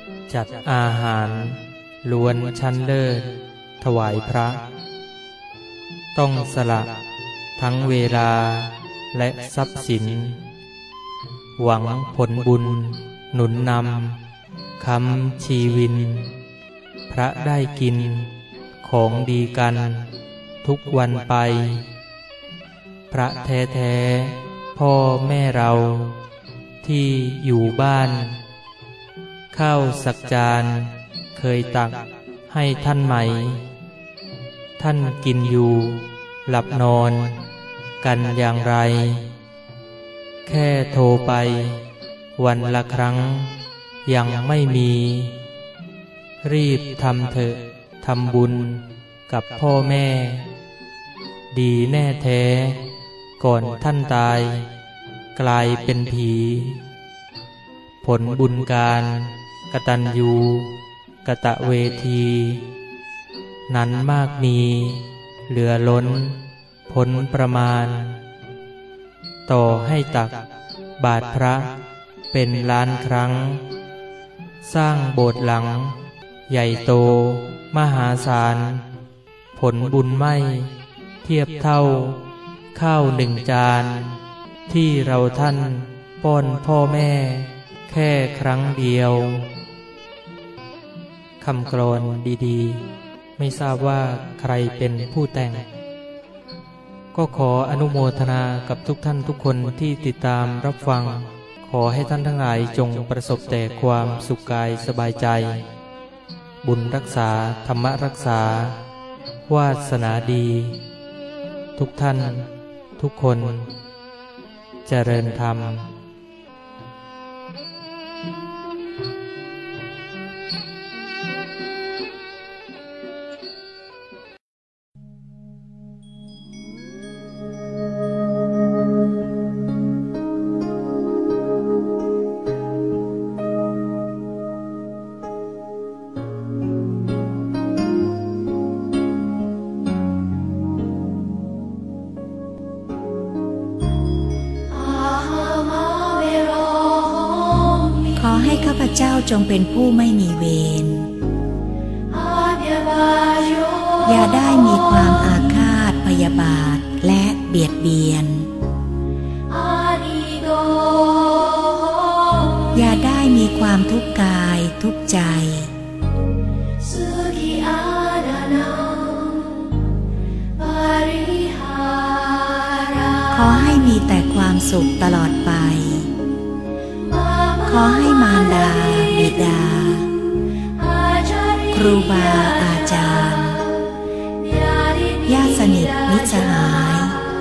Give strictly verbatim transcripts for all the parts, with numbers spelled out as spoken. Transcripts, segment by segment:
จัดอาหารล้วนชั้นเลิศถวายพระต้องสละทั้งเวลาและทรัพย์สินหวังผลบุญหนุนนำค้ำชีวินพระได้กินของดีกันทุกวันไปพระแท้ๆพ่อแม่เราที่อยู่บ้านข้าวสักจานเคยตักให้ท่านไหมท่านกินอยู่หลับนอนกันอย่างไรแค่โทรไปวันละครั้งยังไม่มีรีบทำเถอะทำบุญกับพ่อแม่ดีแน่แท้ก่อนท่านตายกลายเป็นผีผลบุญการกตัญญูกตเวทีนั้นมากมีเหลือล้นพ้นประมาณต่อให้ตักบาทพระเป็นล้านครั้งสร้างโบสถ์หลังใหญ่โตมหาศาลผลบุญไม่เทียบเท่าข้าวหนึ่งจานที่เราท่านป้อนพ่อแม่แค่ครั้งเดียวคำกลอนดีๆไม่ทราบว่าใครเป็นผู้แต่งก็ขออนุโมทนากับทุกท่านทุกคนที่ติดตามรับฟังขอให้ท่านทั้งหลายจงประสบแต่ความสุขกายสบายใจบุญรักษาธรรมรักษาวาสนาดีทุกท่านทุกคนเจริญธรรมข้าพเจ้าจงเป็นผู้ไม่มีเวรอย่าได้มีความอาฆาตพยาบาทและเบียดเบียนอย่าได้มีความทุกข์กายทุกข์ใจขอให้มีแต่ความสุขตลอดไปขอให้มารดาบิดาครูบาอาจารย์ญาติสนิทมิตรสหาย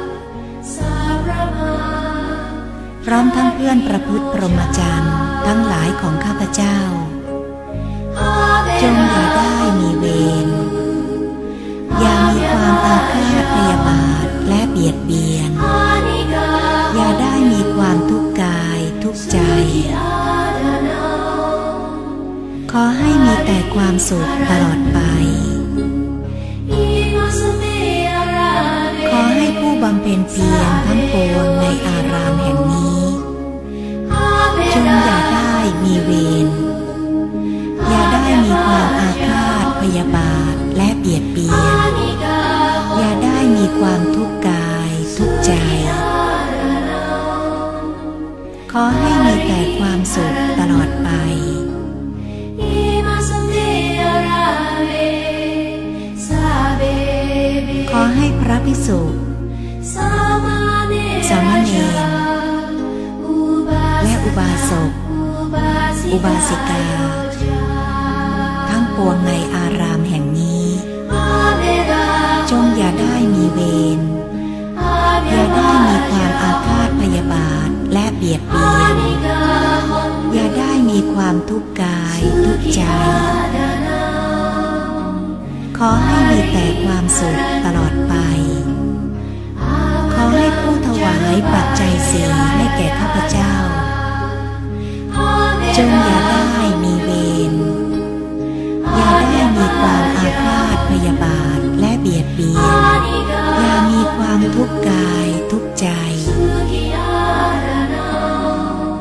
พร้อมทั้งเพื่อนประพฤติพรหมจรรย์ทั้งหลายของข้าพเจ้าจงอย่าได้มีเวรอย่ามีความอาฆาตพยาบาทและเบียดเบียนอย่าได้มีความทุกข์กายทุกข์ใจขอให้มีแต่ความสุขตลอดไปขอให้ผู้บำเพ็ญเพียรทั้งปวงในอารามแห่งนี้จงอย่าได้มีเวรอย่าได้มีความอาฆาตพยาบาทและเบียดเบียนอย่าได้มีความทุกข์กายทุกข์ใจขอให้มีแต่ความสุขตลอดไปขอให้พระภิกษุสามเณรและอุบาสกอุบาสิกาทั้งปวงในอารามแห่งนี้จงอย่าได้มีเวรอย่าได้มีความอาฆาตพยาบาทและเบียดเบียนอย่าได้มีความทุกข์กายทุกข์ใจขอให้มีแต่ความสุขตลอดไปขอให้ผู้ถวายปัจจัยสี่ให้แก่ข้าพเจ้าจงอย่าได้มีเวรอย่าได้มีความอาฆาตพยาบาทและเบียดเบียนอย่ามีความทุกข์กายทุกข์ใจ ใจ